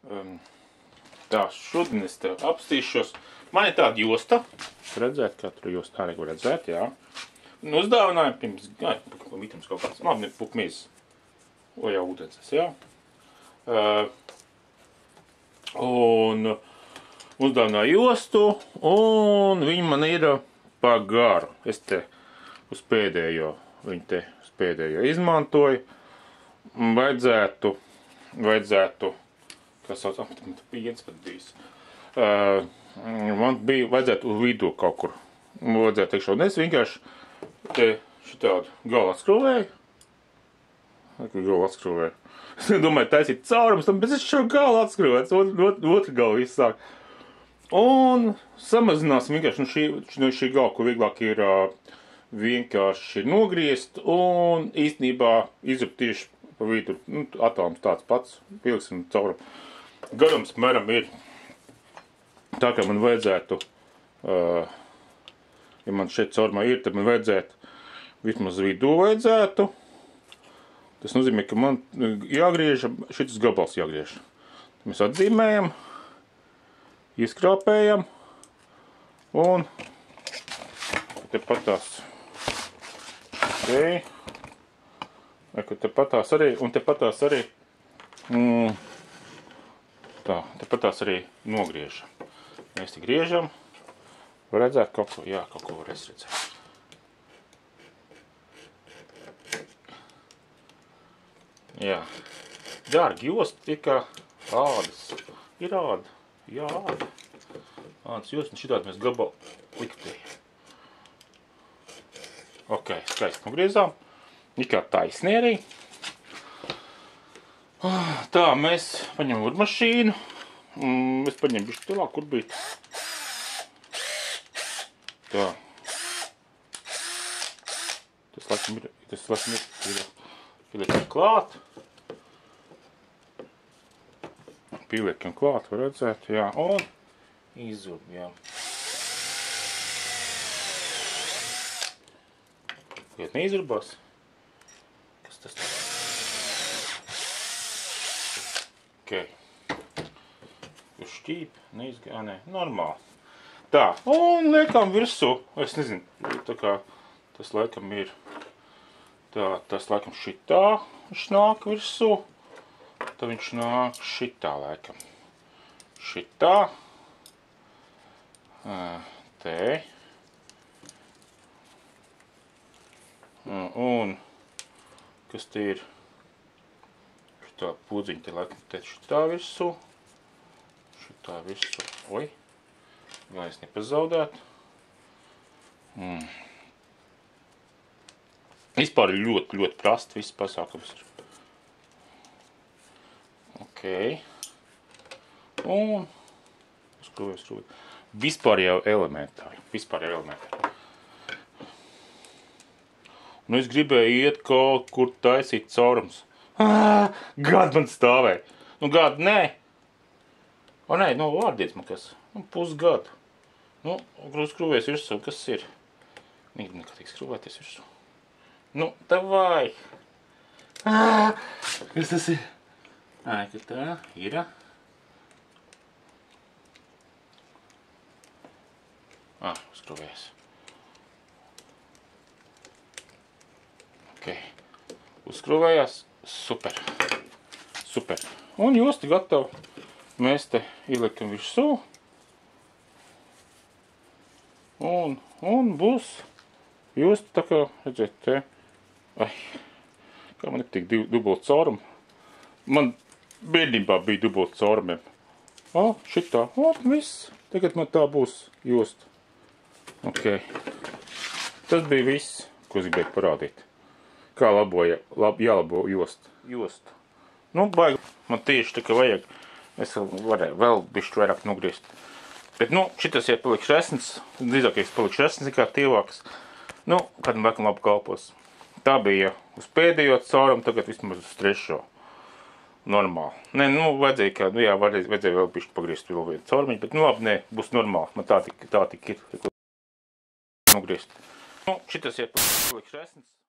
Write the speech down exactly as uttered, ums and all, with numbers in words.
Um, tā, šodien es tev apstīšos. Man ir tāda josta. Redzēt, katru jostu arī var redzēt, jā. Un uzdāvināju pirms, jā, vitams kaut kāds, labi, pukmīzes. O, jau ūdences, jā. Uh, un uzdāvināju jostu, un viņi man ir pa garu. Es te uz pēdējo, viņi te uz pēdējo izmantoju. Vajadzētu, vajadzētu, kas sauc, ah, man viens pat bijis. Uh, man bija, vajadzētu uz vidu kaut kur. Vajadzētu teikšu, un es vienkārši te šitādu galu atskrūvēju. Galu atskrūvēju. Es domāju, taisīt caurums, bet es šo galu atskrūvēju, otru ot, ot, galu visu sāk. Un samazināsim vienkārši, nu šī, no šī gala, ko vieglāk ir uh, vienkārši nogriezt, un īstenībā izrupt tieši pa vidu, nu, atālums tāds pats, pieliksim caurumu. Garums, mēram, ir tā, kā man vajadzētu, uh, ja man šeit caurumā ir, tad man vajadzētu, vismaz vidū vajadzētu. Tas nozīmē, ka man jāgriež, šitas gabals jāgriež. Mēs atzīmējam, izkrāpējam, un tepat tās, okay. Tepat tās arī, un tepat tās arī, mm, tā, tepat tās arī nogriežam. Mēs te griežam, var redzēt kaut ko, jā, kaut ko var es redzēt. Jā, dārgi jost tie kā ādas, ir āda, jā, āda. Ādas jost, un šitādi mēs gabalu liktējam. Ok, skaisti nogriezām. Nikā taisni arī. Tā, mēs paņemam urmašīnu. Es paņemu bišķi tālāk, kur bija. Tā. Tas laikam ir, tas laikam ir, pieliekam klāt. Pieliekam klāt, var redzēt, jā, un izurb, jā. Tagad neizurbās. Tas tā. Ok. Uz šķīp, neizgāja, nē, normāli. Tā, un liekam virsū, es nezinu, tā kā tas laikam ir, tā, tas laikam šitā, viņš nāk virsū, tad viņš nāk šitā laikam. Šitā, te, un kas te ir šitā pūdziņa, te laikam te šitā virsū, šitā virsū, oi, lai es nepazaudētu. Mm. Vispār ir ļoti, ļoti prasti, viss pasākums ir. Ok. Un, skrūvēju, skrūvēju. Vispār jau elementāri, vispār jau elementāri. Nu, es gribēju iet kaut kur taisīt caurums. Ā, gadu man stāvēja. Nu, gadu, nē. O, nē, nu, vārdiet man kas. Nu, pusgadu. Nu, skrūvēs virsū, kas ir? Nīdi nekatīgi skrūvēties virsū. Nu, tavai. Ā, kas tas ir? Ā, ka tā ir. Ā, skrūvēs. Okay. Uzskrūvējās, super, super. Un josti gatavi. Mēs te ieliekam virsū. Un, un būs josti tā kā, redziet, te. Ai, kā man nepatīk dubult caurumu. Man bērnībā bija dubult caurumiem. O, šitā, o, viss. Tagad man tā būs josta. Ok. Tas bija viss, ko es gribēju parādīt. Kā laboja, lab, jālabo jostu. jostu. Nu, baigi, man tieši tā kā vajag, es varēju vēl bišķi vairāk nogriezt. Bet, nu, šitas ir palikš resns, drīzākais palikš resns nekā tievāks. Nu, kad man laikam labi kalpos. Tā bija uz pēdējo caurumu, tagad vismaz uz trešo. Normāli. Nē, nu, vajadzēja, kā, nu jā, vajadzēja, vajadzēja vēl bišķi pagriezt vēl vienu caurumiņu, bet, nu, labi, nē, būs normāli. Man tā tik, tā tik ir. Nogriezt. Nu, šitas ir palikš resns.